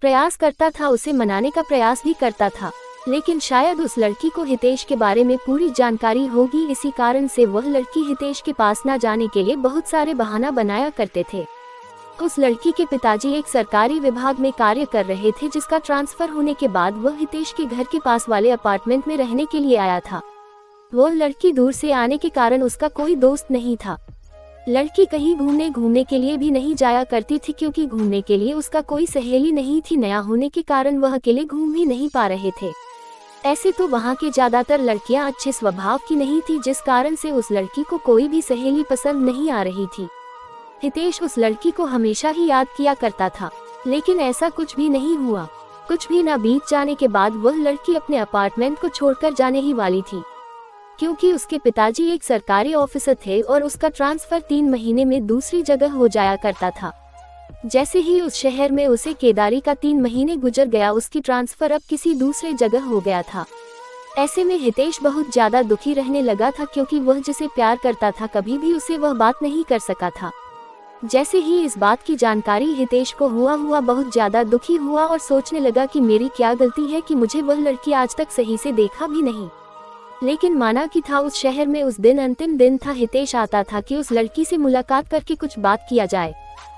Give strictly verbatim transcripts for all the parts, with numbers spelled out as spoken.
प्रयास करता था, उसे मनाने का प्रयास भी करता था, लेकिन शायद उस लड़की को हितेश के बारे में पूरी जानकारी होगी। इसी कारण से वह लड़की हितेश के पास न जाने के लिए बहुत सारे बहाना बनाया करते थे। उस लड़की के पिताजी एक सरकारी विभाग में कार्य कर रहे थे, जिसका ट्रांसफर होने के बाद वह हितेश के घर के पास वाले अपार्टमेंट में रहने के लिए आया था। वो लड़की दूर से आने के कारण उसका कोई दोस्त नहीं था। लड़की कहीं घूमने घूमने के लिए भी नहीं जाया करती थी, क्योंकि घूमने के लिए उसका कोई सहेली नहीं थी। नया होने के कारण वह अकेले घूम भी नहीं पा रहे थे। ऐसे तो वहाँ के ज्यादातर लड़कियाँ अच्छे स्वभाव की नहीं थी, जिस कारण से उस लड़की को कोई भी सहेली पसंद नहीं आ रही थी। हितेश उस लड़की को हमेशा ही याद किया करता था, लेकिन ऐसा कुछ भी नहीं हुआ। कुछ भी न बीत जाने के बाद वह लड़की अपने अपार्टमेंट को छोड़कर जाने ही वाली थी, क्योंकि उसके पिताजी एक सरकारी ऑफिसर थे और उसका ट्रांसफर तीन महीने में दूसरी जगह हो जाया करता था। जैसे ही उस शहर में उसे केदारी का तीन महीने गुजर गया, उसकी ट्रांसफर अब किसी दूसरे जगह हो गया था। ऐसे में हितेश बहुत ज्यादा दुखी रहने लगा था, क्योंकि वह जिसे प्यार करता था कभी भी उसे वह बात नहीं कर सका था। जैसे ही इस बात की जानकारी हितेश को हुआ हुआ बहुत ज्यादा दुखी हुआ और सोचने लगा कि मेरी क्या गलती है कि मुझे वह लड़की आज तक सही से देखा भी नहीं। लेकिन माना कि था, उस शहर में उस दिन अंतिम दिन था। हितेश आता था कि उस लड़की से मुलाकात करके कुछ बात किया जाए।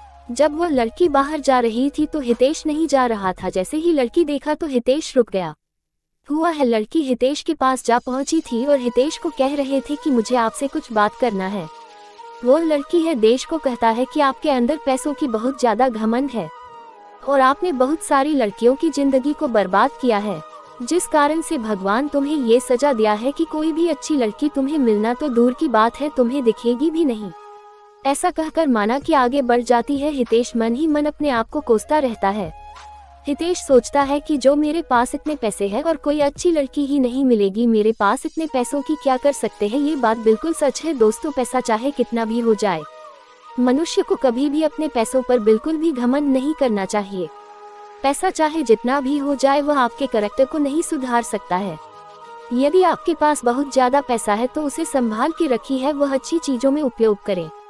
जब वह लड़की बाहर जा रही थी तो हितेश नहीं जा रहा था। जैसे ही लड़की देखा तो हितेश रुक गया। हुआ है, लड़की हितेश के पास जा पहुंची थी और हितेश को कह रहे थे कि मुझे आपसे कुछ बात करना है। वो लड़की है देश को कहता है कि आपके अंदर पैसों की बहुत ज्यादा घमंड है और आपने बहुत सारी लड़कियों की जिंदगी को बर्बाद किया है, जिस कारण से भगवान तुम्हें ये सजा दिया है कि कोई भी अच्छी लड़की तुम्हें मिलना तो दूर की बात है, तुम्हें दिखेगी भी नहीं। ऐसा कहकर माना कि आगे बढ़ जाती है। हितेश मन ही मन अपने आप को कोसता रहता है। हितेश सोचता है कि जो मेरे पास इतने पैसे हैं और कोई अच्छी लड़की ही नहीं मिलेगी, मेरे पास इतने पैसों की क्या कर सकते हैं। ये बात बिल्कुल सच है दोस्तों, पैसा चाहे कितना भी हो जाए, मनुष्य को कभी भी अपने पैसों पर बिल्कुल भी घमंड नहीं करना चाहिए। पैसा चाहे जितना भी हो जाए, वह आपके कैरेक्टर को नहीं सुधार सकता है। यदि आपके पास बहुत ज्यादा पैसा है तो उसे संभाल के रखिए, वह अच्छी चीजों में उपयोग करें।